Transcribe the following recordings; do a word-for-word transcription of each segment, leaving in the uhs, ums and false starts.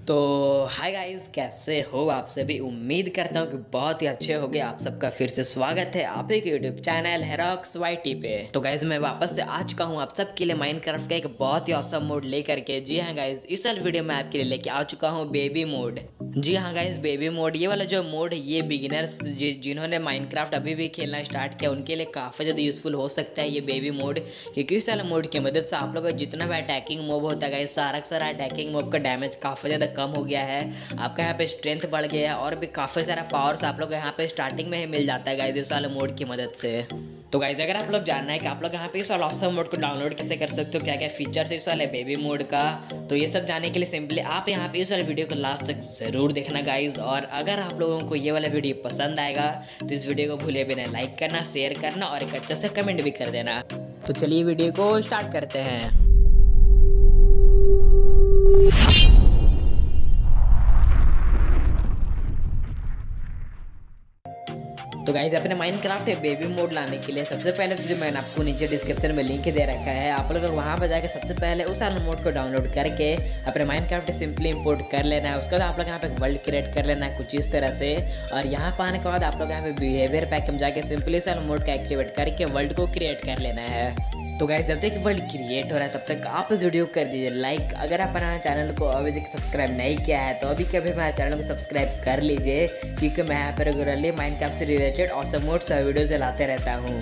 तो hi guys, कैसे हो आप सभी। उम्मीद करता हूँ कि बहुत ही अच्छे होगे। आप सबका फिर से स्वागत है आप एक यूट्यूब चैनल हेरोक्स वाईटी पे। तो गाइस मैं वापस से आ चुका हूँ आप सबके लिए माइनक्राफ्ट का एक बहुत ही ऑसम मोड लेकर के। जी हाँ गाइस, इस वाले वीडियो में आपके लिए लेके आ चुका हूँ बेबी मोड। जी हाँ गाइस, बेबी मोड ये वाला जो मोड है ये बिगिनर्स जिन्होंने माइनक्राफ्ट अभी भी खेलना स्टार्ट किया उनके लिए काफ़ी ज़्यादा यूजफुल हो सकता है ये बेबी मोड, क्योंकि इस वाले मोड की मदद से आप लोगों का जितना भी अटैकिंग मोब होता है गाइस, सारा का सारा अटैकिंग मोब का डैमेज काफ़ी ज़्यादा कम हो गया है। आपका यहाँ पे स्ट्रेंथ बढ़ गया है और भी काफ़ी सारा पावर्स आप लोग यहाँ पे स्टार्टिंग में ही मिल जाता है गाइस इस वाले मोड की मदद से। तो गाइस अगर आप लोग जानना है कि आप लोग यहाँ पे इस वाला ऑसम मोड को डाउनलोड कैसे कर सकते हो, क्या क्या फीचर्स है इस वाले बेबी मोड का, तो ये सब जानने के लिए सिंपली आप यहाँ पे इस वाले वीडियो को लास्ट तक जरूर देखना गाइस। और अगर आप लोगों को ये वाला वीडियो पसंद आएगा तो इस वीडियो को भूले बिना लाइक करना, शेयर करना और एक अच्छा सा कमेंट भी कर देना। तो चलिए वीडियो को स्टार्ट करते हैं। तो गाइस अपने माइनक्राफ्ट बेबी मोड लाने के लिए सबसे पहले तो जो मैंने आपको नीचे डिस्क्रिप्शन में लिंक दे रखा है, आप लोग वहां पर जाकर सबसे पहले उस वाले मोड को डाउनलोड करके अपने माइनक्राफ्ट सिंपली इंपोर्ट कर लेना है। उसके बाद आप लोग यहाँ पे वर्ल्ड क्रिएट कर लेना है कुछ इस तरह से। और यहाँ पर आने के बाद आप लोग यहाँ पे बिहेवियर पैक में जाके सिंपली इस वाले मोड का एक्टिवेट करके वर्ल्ड को क्रिएट कर लेना है। तो गाइस जब तक वर्ल्ड क्रिएट हो रहा है तब तक आप इस वीडियो को कर दीजिए लाइक। अगर आप हमारे चैनल को अभी तक सब्सक्राइब नहीं किया है तो अभी कभी हमारे चैनल को सब्सक्राइब कर लीजिए, क्योंकि मैं यहाँ पर रेगुलरली माइनक्राफ्ट से रिलेटेड ऑसम मोड्स और वीडियोज लाते रहता हूँ।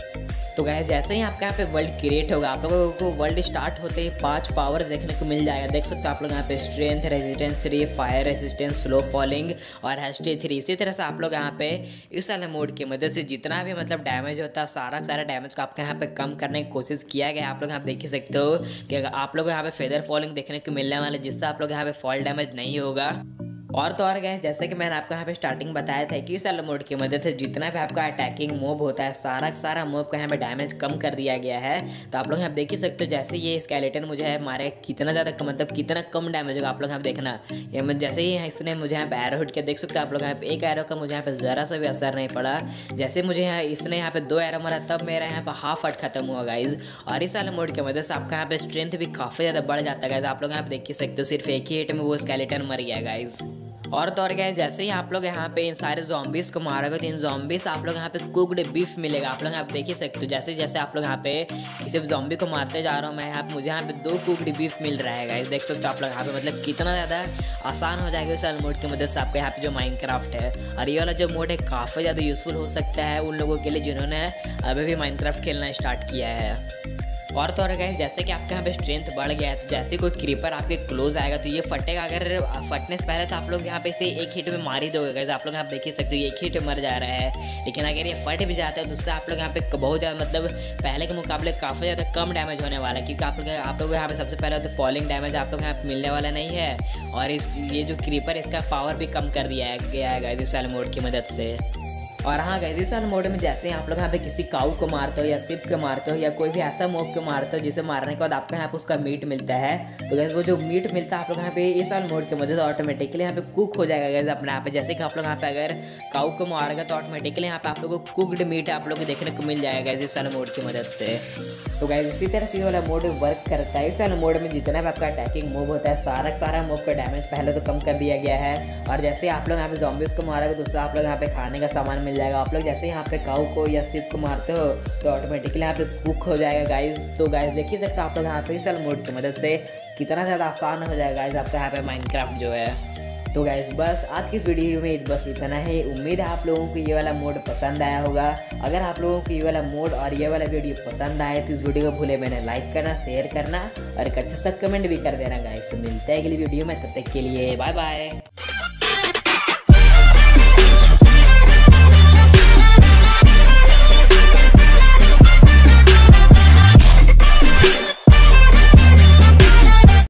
तो गाइस जैसे ही आपका यहाँ पे वर्ल्ड क्रिएट होगा आप लोगों को वर्ल्ड स्टार्ट होते ही पांच पावर्स देखने को मिल जाएगा। देख सकते हो आप लोग यहाँ पे strength, resistance three, fire resistance, slow falling और हैस्टी थ्री। इसी तरह से आप लोग यहाँ पे इस वाले मोड की मदद से जितना भी मतलब डैमेज होता है सारा सारा डैमेज को आपके यहाँ पे कम करने की कोशिश किया गया। आप लोग यहाँ देख ही सकते हो कि आप लोग यहाँ पे फेदर फॉलिंग देखने को मिलने वाला है, जिससे आप लोग यहाँ पे फॉल डैमेज नहीं होगा। और तो और गैस जैसे कि मैंने आपको यहाँ पे स्टार्टिंग बताया था कि इस वाले मोड की मदद से जितना भी आपका अटैकिंग मोब होता है सारा सारा मोब का यहाँ पे डैमेज कम कर दिया गया है। तो आप लोग यहाँ देख ही सकते हो जैसे ये स्केलेटन मुझे है मारे कितना ज़्यादा मतलब कितना कम डैमेज होगा। आप लोग यहाँ देखना ये जैसे ही इसने मुझे यहाँ पे एरो हिट किया, देख सकते हो आप लोग यहाँ पे एक एरो का मुझे यहाँ पे ज़रा सा भी असर नहीं पड़ा। जैसे मुझे यहाँ इसने यहाँ पे दो एरो मारा तब मेरा यहाँ पे हाफ हट खत्म हुआ गाइज। और इस वाले मोड की मदद से आपका यहाँ पे स्ट्रेंथ भी काफ़ी ज़्यादा बढ़ जाता है गाइज। आप लोग यहाँ पे देख ही सकते हो सिर्फ एक ही हिट में वो स्केलेटन मर गया गाइज। और तो और गाइस जैसे ही आप लोग यहाँ पे इन सारे ज़ॉम्बीज़ को मारोगे तो इन ज़ॉम्बीज़ आप लोग यहाँ पे कुक्ड बीफ मिलेगा। आप लोग यहाँ पे देख ही सकते हो जैसे जैसे आप लोग यहाँ पे किसी भी ज़ॉम्बी को मारते जा रहा हूँ मैं यहाँ पे मुझे यहाँ पे दो कुक्ड बीफ मिल रहा है गाइस। देख सकते हो आप लोग यहाँ पे मतलब कितना ज़्यादा आसान हो जाएगा उस वाले मोड की मदद से आपके यहाँ पे जो माइनक्राफ्ट है। और ये वाला जो मोड है काफ़ी ज़्यादा यूजफुल हो सकता है उन लोगों के लिए जिन्होंने अभी भी माइनक्राफ्ट खेलना स्टार्ट किया है। और तो और गाइस जैसे कि आपके यहाँ पे स्ट्रेंथ बढ़ गया है तो जैसे कोई क्रीपर आपके क्लोज आएगा तो ये फटेगा। अगर फटने से पहले तो आप लोग यहाँ पे इसे एक हिट में मार ही दोगे गाइस। आप लोग यहाँ देख ही सकते हो एक हिट में मर जा रहा है, लेकिन अगर ये फट भी जाता है तो उससे आप लोग यहाँ पे बहुत ज़्यादा मतलब पहले के मुकाबले काफ़ी ज़्यादा कम डैमेज होने वाला है, क्योंकि आप लोग आप लोग यहाँ पे सबसे पहले तो फॉलिंग डैमेज आप लोग यहाँ पे मिलने वाला नहीं है। और इस ये जो क्रीपर इसका पावर भी कम कर दिया गया है गाइस इस वाले मोड की मदद से। और हाँ गाइस इस वाले मोड में जैसे आप लोग यहाँ पे किसी काऊ को मारते हो या सिप को मारते हो या कोई भी ऐसा मोब को मारते हो जिसे मारने के बाद आपको यहाँ पे उसका मीट मिलता है, तो गैस वो जो मीट मिलता है आप लोग यहाँ पे इस वाले मोड की मदद से ऑटोमेटिकली यहाँ पे कुक हो जाएगा गैस अपने यहाँ पे। जैसे कि आप लोग यहाँ पे अगर काऊ को मारेगा तो ऑटोमेटिकली यहाँ पे आप लोग को कुकड मीट आप लोग को देखने को मिल जाएगा गैस इस वाले मोड की मदद से। तो गैस इसी तरह से ये वाला मोड वर्क करता है। इस वाले मोड में जितना भी आपका अटैकिंग मूव होता है सारा सारा मूव का डैमेज पहले तो कम कर दिया गया है। और जैसे आप लोग यहाँ पे ज़ॉम्बीज़ को मारोगे तो उससे आप लोग यहाँ पे खाने का सामान मिल जाएगा। आप लोग जैसे यहाँ पे काऊ को या सिप को मारते हो तो ऑटोमेटिकली यहाँ पे कुक हो जाएगा गाइज। तो गाइज देख ही सकते हो आप लोग यहाँ पे इस वाले मोड की मदद से कितना ज़्यादा आसान हो जाएगा गाइज आपका यहाँ पे माइनक्राफ्ट जो है। तो गाइज बस आज की इस वीडियो में बस इतना है। उम्मीद है आप लोगों को ये वाला मोड पसंद आया होगा। अगर आप लोगों को ये वाला मोड और ये वाला वीडियो पसंद आए तो इस वीडियो को भूले मैंने लाइक करना, शेयर करना और एक अच्छा सा कमेंट भी कर देना गाइज। तो मिलता है अगली वीडियो में, तब तक के लिए बाय बाय।